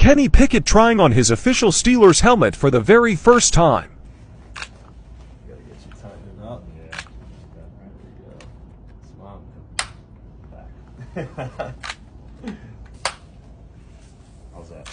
Kenny Pickett trying on his official Steelers helmet for the very first time. Gotta get you tightening up. Yeah. There we go. Smile. Back.